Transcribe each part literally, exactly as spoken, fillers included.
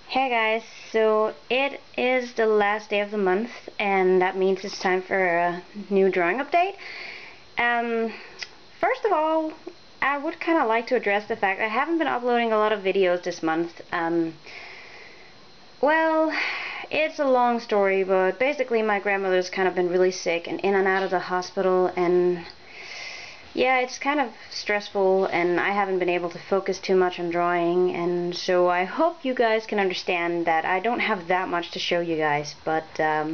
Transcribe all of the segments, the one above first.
Hey guys, so it is the last day of the month and that means it's time for a new drawing update. Um, first of all, I would kind of like to address the fact I haven't been uploading a lot of videos this month. Um, well, it's a long story, but basically my grandmother's kind of been really sick and in and out of the hospital, and yeah, it's kind of stressful and I haven't been able to focus too much on drawing, and so I hope you guys can understand that I don't have that much to show you guys, but um,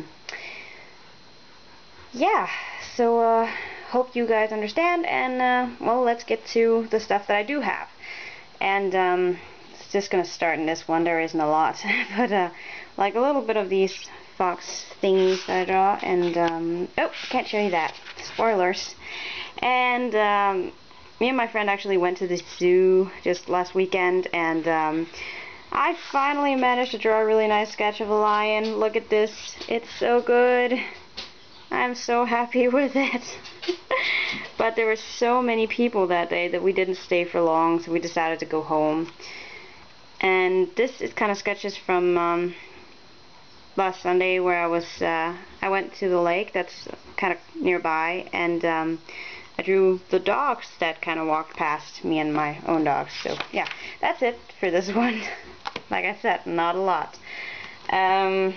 yeah, so uh, hope you guys understand, and uh, well, let's get to the stuff that I do have. And um, it's just gonna start in this one. There isn't a lot, but uh, like a little bit of these fox thingies that I draw, and um, oh, can't show you that. Spoilers. And um, me and my friend actually went to the zoo just last weekend, and um, I finally managed to draw a really nice sketch of a lion. Look at this. It's so good. I'm so happy with it. But there were so many people that day that we didn't stay for long, so we decided to go home. And this is kind of sketches from um, last Sunday, where I was, uh, I went to the lake that's kind of nearby, and um, I drew the dogs that kind of walked past me and my own dogs. So yeah, that's it for this one. Like I said, not a lot. Um,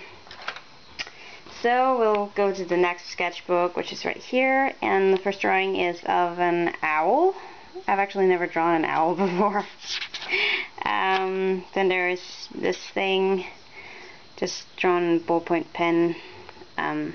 so we'll go to the next sketchbook, which is right here, and the first drawing is of an owl. I've actually never drawn an owl before. um, then there is this thing, just drawn ballpoint pen, um,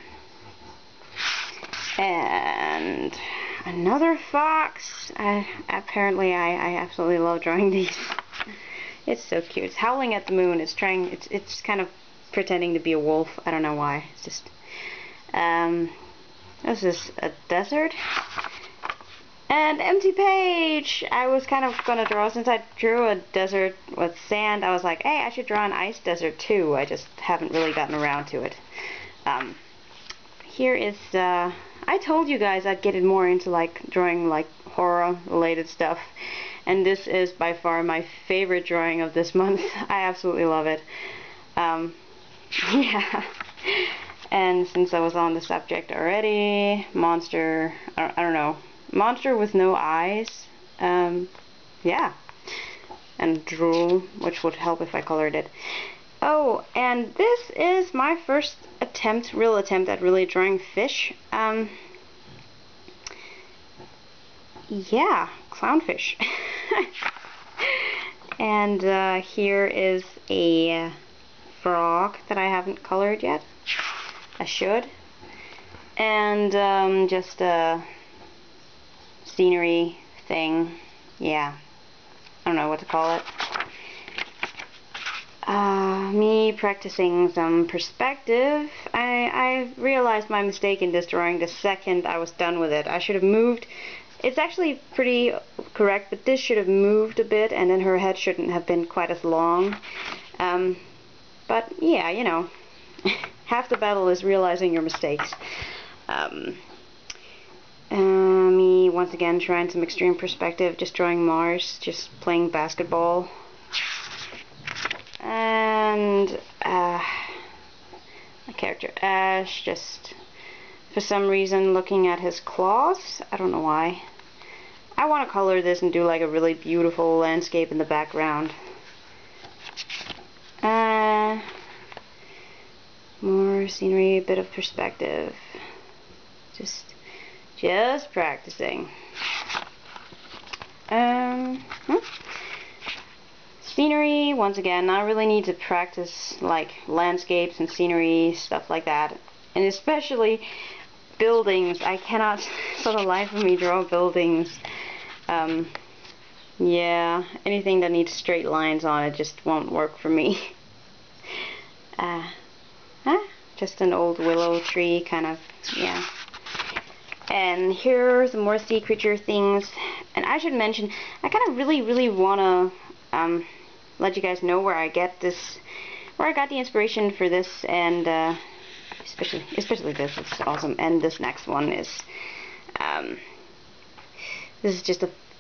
and another fox. I, apparently I, I absolutely love drawing these. It's so cute. It's howling at the moon. It's trying, it's, it's kind of pretending to be a wolf. I don't know why. It's just, um, this is a desert. And empty page! I was kind of gonna draw, since I drew a desert with sand, I was like, hey, I should draw an ice desert too. I just haven't really gotten around to it. Um, here is, uh, I told you guys I'd get it more into like drawing like horror related stuff, and this is by far my favorite drawing of this month. I absolutely love it. Um, yeah. And since I was on the subject already, monster, I, I don't know, monster with no eyes, um, yeah, and drool, which would help if I colored it. Oh, and this is my first attempt, real attempt at really drawing fish. Um, yeah, clownfish. And uh, here is a frog that I haven't colored yet. I should. And um, just a scenery thing. Yeah, I don't know what to call it. Uh, me practicing some perspective. I, I realized my mistake in this drawing the second I was done with it. I should have moved. It's actually pretty correct, but this should have moved a bit, and then her head shouldn't have been quite as long. Um, but yeah, you know, half the battle is realizing your mistakes. Um, uh, me once again trying some extreme perspective, just drawing Mars, just playing basketball. And uh, my character Ash, just for some reason looking at his claws. I don't know why. I want to color this and do like a really beautiful landscape in the background. Uh, more scenery, a bit of perspective. Just, just practicing. Um. Hmm? Scenery, once again, I really need to practice like landscapes and scenery, stuff like that. And especially buildings. I cannot for the life of me draw buildings. Um, yeah, anything that needs straight lines on it just won't work for me. uh, huh? Just an old willow tree, kind of, yeah. And here are some more sea creature things. And I should mention, I kind of really, really want to um, let you guys know where I get this, where I got the inspiration for this, and uh, especially especially this, it's awesome. And this next one is, um, this is just a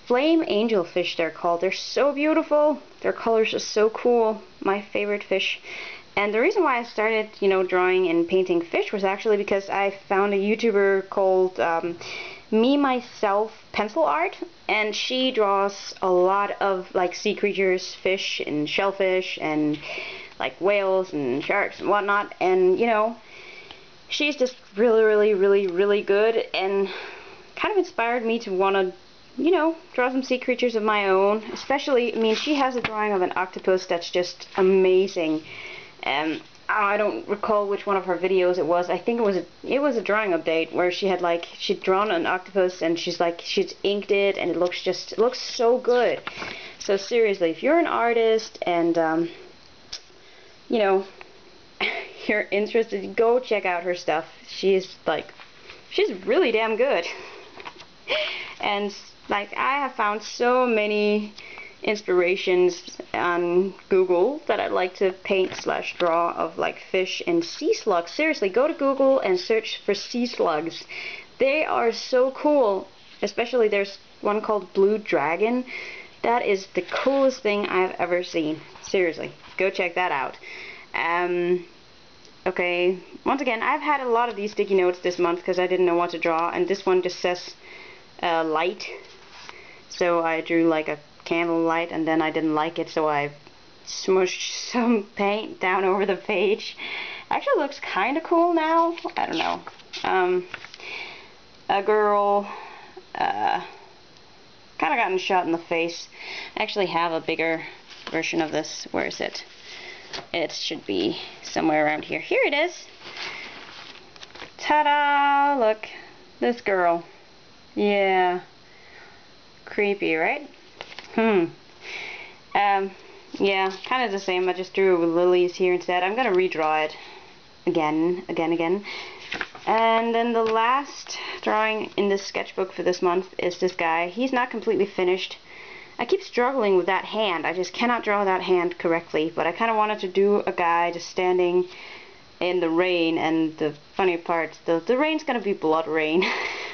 flame angelfish, they're called. They're so beautiful. Their colors are so cool. My favorite fish. And the reason why I started, you know, drawing and painting fish was actually because I found a YouTuber called um, Me Myself Pencil Art, and she draws a lot of like sea creatures, fish and shellfish and like whales and sharks and whatnot. And you know, she's just really, really, really, really good, and kind of inspired me to want to, you know, draw some sea creatures of my own. Especially, I mean, she has a drawing of an octopus that's just amazing. Um, I don't recall which one of her videos it was. I think it was a, it was a drawing update where she had like she'd drawn an octopus and she's like she's inked it, and it looks just it looks so good. So seriously, if you're an artist and um, you know, you're interested, go check out her stuff. She's like she's really damn good. And like I have found so many inspirations on Google that I'd like to paint slash draw of like fish and sea slugs. Seriously, go to Google and search for sea slugs. They are so cool. Especially there's one called Blue Dragon. That is the coolest thing I've ever seen. Seriously, go check that out. Um, okay, once again, I've had a lot of these sticky notes this month because I didn't know what to draw, and this one just says uh, light. So I drew like a candlelight, and then I didn't like it, so I smushed some paint down over the page. Actually looks kind of cool now. I don't know. Um, a girl uh, kind of gotten shot in the face. I actually have a bigger version of this. Where is it? It should be somewhere around here. Here it is. Ta-da! Look. This girl. Yeah. Creepy, right? Hmm. Um, yeah, kind of the same. I just drew it with lilies here instead. I'm going to redraw it again, again, again. And then the last drawing in this sketchbook for this month is this guy. He's not completely finished. I keep struggling with that hand. I just cannot draw that hand correctly. But I kind of wanted to do a guy just standing in the rain. And the funny part, the, the rain's going to be blood rain.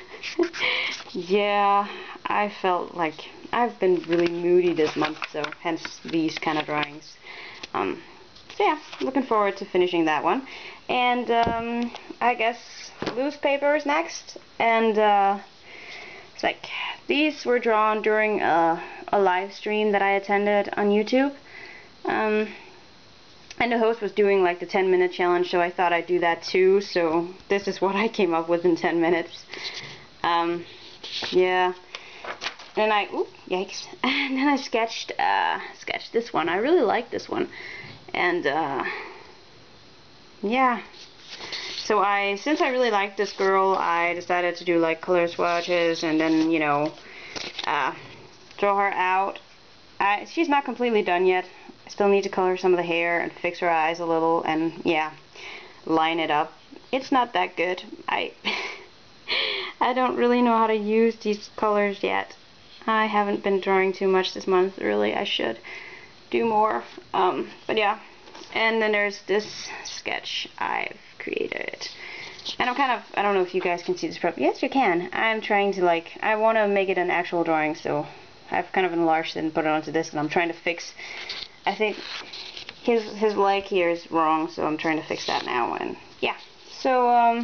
Yeah, I felt like I've been really moody this month, so hence these kind of drawings. Um, so yeah, looking forward to finishing that one. And um, I guess loose paper is next. And uh, it's like these were drawn during a, a live stream that I attended on YouTube. Um, and the host was doing like the ten minute challenge, so I thought I'd do that too. So this is what I came up with in ten minutes. Um, yeah. And I, oop, yikes, and then I sketched, uh, sketched this one. I really like this one, and, uh, yeah, so I, since I really like this girl, I decided to do, like, color swatches, and then, you know, uh, draw her out. I, she's not completely done yet. I still need to color some of the hair and fix her eyes a little, and, yeah, line it up. It's not that good. I, I don't really know how to use these colors yet. I haven't been drawing too much this month, really. I should do more. Um, but yeah. And then there's this sketch I've created. And I'm kind of, I don't know if you guys can see this properly. Yes, you can. I'm trying to, like, I want to make it an actual drawing, so I've kind of enlarged it and put it onto this, and I'm trying to fix, I think his, his leg here is wrong, so I'm trying to fix that now, and yeah. So, um...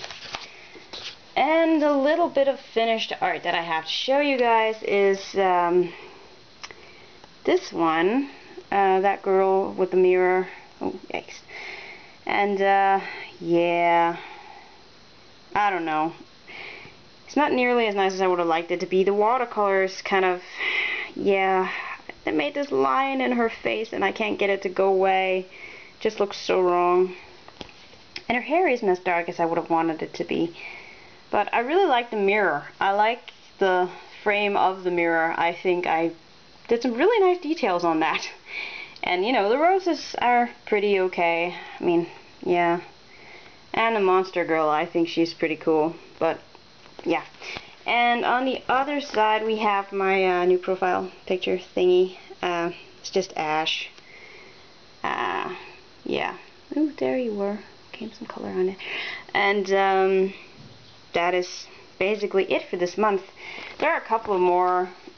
and a little bit of finished art that I have to show you guys is um, this one, uh, that girl with the mirror. Oh, yikes. And uh, yeah, I don't know. It's not nearly as nice as I would have liked it to be. The watercolors kind of, yeah, they made this line in her face and I can't get it to go away. It just looks so wrong. And her hair isn't as dark as I would have wanted it to be. But I really like the mirror. I like the frame of the mirror. I think I did some really nice details on that. And, you know, the roses are pretty okay. I mean, yeah. And the monster girl, I think she's pretty cool. But, yeah. And on the other side, we have my uh, new profile picture thingy. Uh, it's just Ash. Uh, yeah. Ooh, there you were. Came some color on it. And, um... that is basically it for this month. There are a couple of more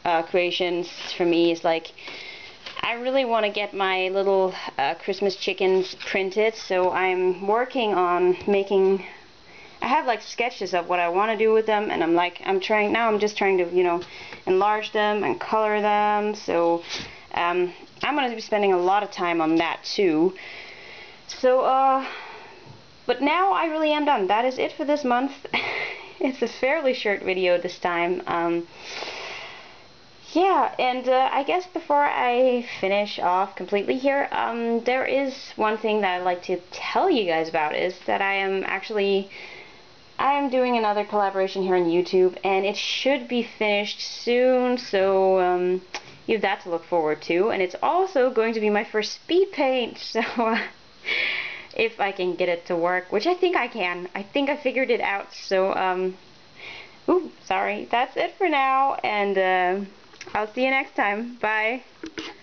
uh, creations for me is like, I really want to get my little uh, Christmas chickens printed, so I'm working on making, I have like sketches of what I want to do with them, and I'm like, I'm trying, now I'm just trying to, you know, enlarge them and color them, so um, I'm going to be spending a lot of time on that too. So, uh, but now I really am done. That is it for this month. It's a fairly short video this time. Um, Yeah, and uh, I guess before I finish off completely here, um, there is one thing that I'd like to tell you guys about, is that I am actually, I am doing another collaboration here on YouTube, and it should be finished soon, so um, you have that to look forward to, and it's also going to be my first speed paint, so uh, if I can get it to work, which I think I can, I think I figured it out, so, um, ooh, sorry, that's it for now, and uh, I'll see you next time. Bye.